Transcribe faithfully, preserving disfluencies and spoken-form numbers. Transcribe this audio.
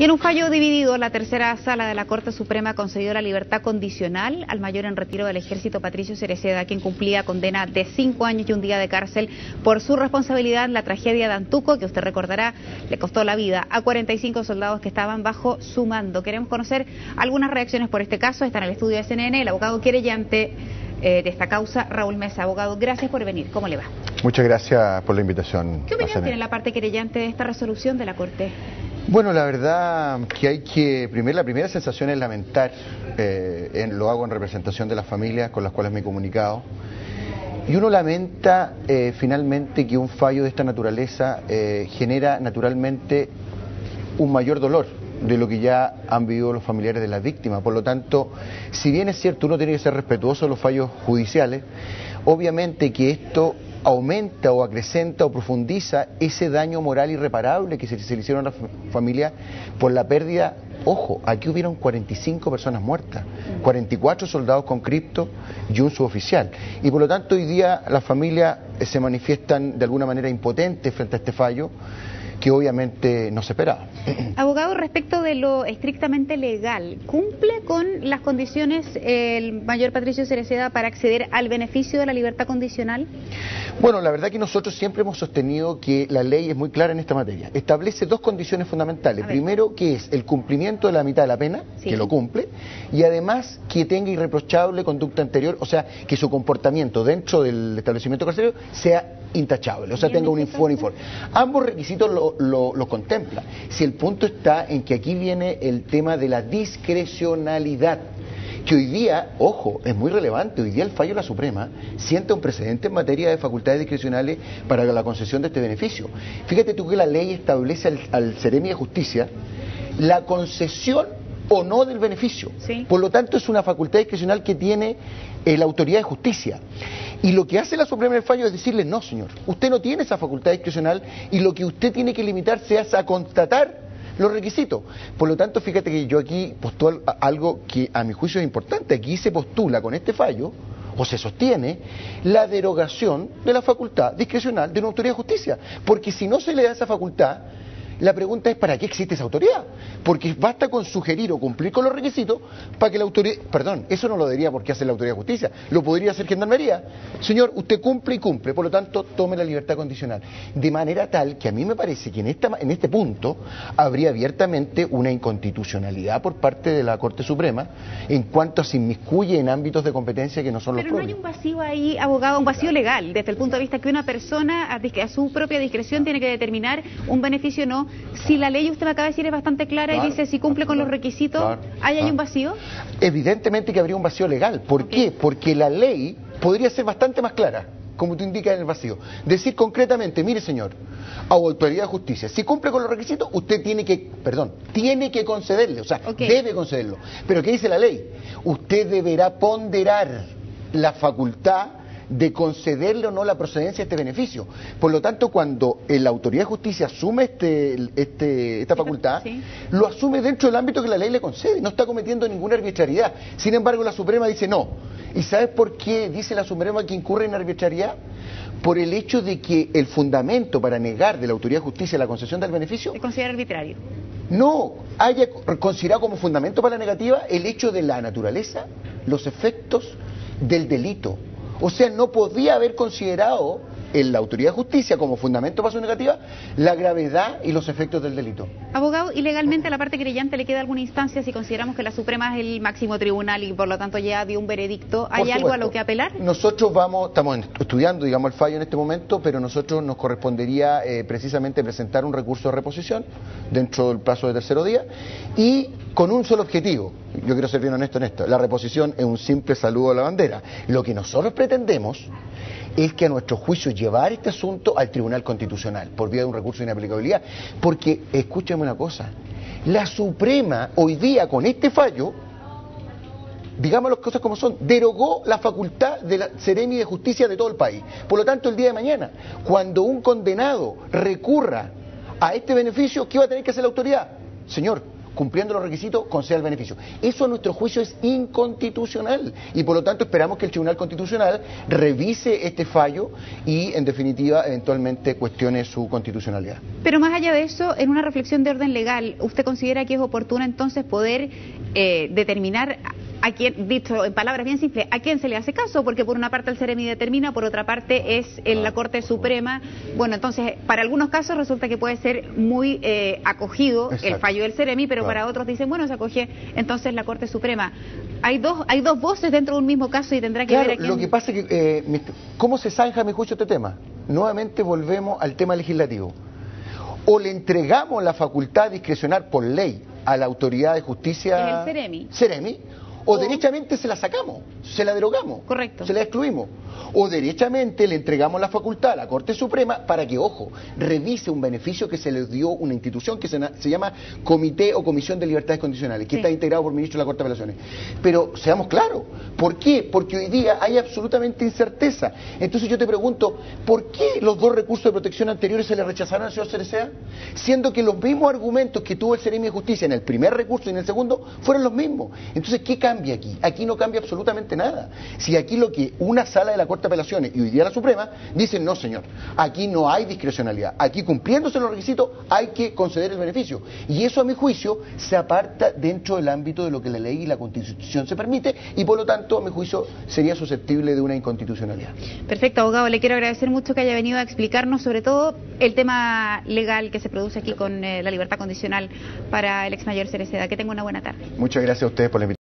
Y en un fallo dividido, la tercera sala de la Corte Suprema concedió la libertad condicional al mayor en retiro del Ejército, Patricio Cereceda, quien cumplía condena de cinco años y un día de cárcel por su responsabilidad en la tragedia de Antuco, que usted recordará le costó la vida a cuarenta y cinco soldados que estaban bajo su mando. Queremos conocer algunas reacciones por este caso. Está en el estudio de C N N el abogado querellante eh, de esta causa, Raúl Mesa. Abogado, gracias por venir. ¿Cómo le va? Muchas gracias por la invitación. ¿Qué opinión tiene la parte querellante de esta resolución de la Corte? Bueno, la verdad que hay que, primero, la primera sensación es lamentar, eh, en, lo hago en representación de las familias con las cuales me he comunicado, y uno lamenta eh, finalmente que un fallo de esta naturaleza eh, genera naturalmente un mayor dolor de lo que ya han vivido los familiares de las víctimas. Por lo tanto, si bien es cierto, uno tiene que ser respetuoso de los fallos judiciales, obviamente que esto aumenta o acrecenta o profundiza ese daño moral irreparable que se, se le hicieron a la familia por la pérdida. Ojo, aquí hubieron cuarenta y cinco personas muertas, cuarenta y cuatro soldados con cripto y un suboficial. Y por lo tanto hoy día las familias se manifiestan de alguna manera impotentes frente a este fallo que obviamente no se esperaba. Abogado, respecto de lo estrictamente legal, ¿cumple con las condiciones el mayor Patricio Cereceda para acceder al beneficio de la libertad condicional? Bueno, la verdad que nosotros siempre hemos sostenido que la ley es muy clara en esta materia. Establece dos condiciones fundamentales. Primero, que es el cumplimiento de la mitad de la pena, sí, que lo cumple, y además que tenga irreprochable conducta anterior, o sea, que su comportamiento dentro del establecimiento carcelario sea intachable, o sea, tenga un informe, informe. Ambos requisitos lo, lo, lo contempla. Si el punto está en que aquí viene el tema de la discrecionalidad, que hoy día, ojo, es muy relevante, hoy día el fallo de la Suprema sienta un precedente en materia de facultades discrecionales para la concesión de este beneficio. Fíjate tú que la ley establece al, al Seremi de Justicia la concesión o no del beneficio. Sí. Por lo tanto, es una facultad discrecional que tiene eh, la autoridad de justicia. Y lo que hace la Suprema en el fallo es decirle, no señor, usted no tiene esa facultad discrecional y lo que usted tiene que limitarse es a constatar los requisitos. Por lo tanto, fíjate que yo aquí postulo algo que a mi juicio es importante. Aquí se postula con este fallo, o se sostiene, la derogación de la facultad discrecional de una autoridad de justicia. Porque si no se le da esa facultad, la pregunta es ¿para qué existe esa autoridad? Porque basta con sugerir o cumplir con los requisitos para que la autoridad... Perdón, eso no lo debería por qué hacer la autoridad de justicia, lo podría hacer Gendarmería. Señor, usted cumple y cumple, por lo tanto, tome la libertad condicional. De manera tal que a mí me parece que en, esta, en este punto habría abiertamente una inconstitucionalidad por parte de la Corte Suprema en cuanto a se inmiscuye en ámbitos de competencia que no son los propios. Pero no hay un vacío ahí, abogado, un vacío legal, desde el punto de vista que una persona a su propia discreción tiene que determinar un beneficio o no. Si la ley, usted me acaba de decir, es bastante clara, claro, y dice si cumple con los requisitos, claro, ¿hay, ¿hay un vacío? Evidentemente que habría un vacío legal. ¿Por okay. qué? Porque la ley podría ser bastante más clara, como tú indicas en el vacío. Decir concretamente, mire señor, a autoridad de justicia, si cumple con los requisitos, usted tiene que, perdón, tiene que concederle, o sea, okay. debe concederlo. Pero ¿qué dice la ley? Usted deberá ponderar la facultad de concederle o no la procedencia de este beneficio. Por lo tanto, cuando la autoridad de justicia asume este, este, esta facultad, sí, lo asume dentro del ámbito que la ley le concede, no está cometiendo ninguna arbitrariedad. Sin embargo, la Suprema dice no. ¿Y sabes por qué dice la Suprema que incurre en arbitrariedad? Por el hecho de que el fundamento para negar de la autoridad de justicia la concesión del beneficio... ¿Se considera arbitrario? No, haya considerado como fundamento para la negativa el hecho de la naturaleza, los efectos del delito. O sea, no podía haber considerado en la autoridad de justicia como fundamento para su negativa la gravedad y los efectos del delito. Abogado, ¿y legalmente a la parte querellante le queda alguna instancia si consideramos que la Suprema es el máximo tribunal y por lo tanto ya dio un veredicto? ¿Hay algo a lo que apelar? Nosotros vamos, estamos estudiando, digamos, el fallo en este momento, pero nosotros nos correspondería eh, precisamente presentar un recurso de reposición dentro del plazo de tercero día y con un solo objetivo. Yo quiero ser bien honesto en esto. La reposición es un simple saludo a la bandera. Lo que nosotros pretendemos es que a nuestro juicio llevar este asunto al Tribunal Constitucional por vía de un recurso de inaplicabilidad. Porque, escúchame una cosa, la Suprema hoy día con este fallo, digamos las cosas como son, derogó la facultad de la Seremi de Justicia de todo el país. Por lo tanto, el día de mañana, cuando un condenado recurra a este beneficio, ¿qué va a tener que hacer la autoridad? Señor, cumpliendo los requisitos, conceda el beneficio. Eso a nuestro juicio es inconstitucional y por lo tanto esperamos que el Tribunal Constitucional revise este fallo y en definitiva eventualmente cuestione su constitucionalidad. Pero más allá de eso, en una reflexión de orden legal, ¿usted considera que es oportuno entonces poder eh, determinar a quién, dicho en palabras bien simples, a quién se le hace caso? Porque por una parte el Ceremi determina, por otra parte es en la Corte Suprema. Bueno, entonces para algunos casos resulta que puede ser muy eh, acogido Exacto. el fallo del Ceremi, pero claro. para otros dicen, bueno, se acoge entonces la Corte Suprema. Hay dos hay dos voces dentro de un mismo caso y tendrá que claro, ver a quién... Lo que pasa es que, eh, ¿cómo se zanja a mi juicio este tema? Nuevamente volvemos al tema legislativo. O le entregamos la facultad discrecional por ley a la autoridad de justicia... Es el Ceremi. Ceremi. O, o derechamente se la sacamos, se la derogamos, correcto. se la excluimos. O derechamente le entregamos la facultad a la Corte Suprema para que, ojo, revise un beneficio que se le dio una institución que se, se llama Comité o Comisión de Libertades Condicionales, que sí. está integrado por ministro de la Corte de Apelaciones. Pero seamos claros, ¿por qué? Porque hoy día hay absolutamente incerteza. Entonces yo te pregunto, ¿por qué los dos recursos de protección anteriores se le rechazaron al señor Cereceda? Siendo que los mismos argumentos que tuvo el Ceremi de Justicia en el primer recurso y en el segundo fueron los mismos. Entonces, ¿qué cambia aquí? Aquí no cambia absolutamente nada. Si aquí lo que una sala de la Corte de Apelaciones y hoy día la Suprema dicen, no señor, aquí no hay discrecionalidad, aquí cumpliéndose los requisitos hay que conceder el beneficio, y eso a mi juicio se aparta dentro del ámbito de lo que la ley y la Constitución se permite y por lo tanto a mi juicio sería susceptible de una inconstitucionalidad. Perfecto, abogado, le quiero agradecer mucho que haya venido a explicarnos sobre todo el tema legal que se produce aquí con eh, la libertad condicional para el ex mayor Cereceda. Que tenga una buena tarde. Muchas gracias a ustedes por la invitación.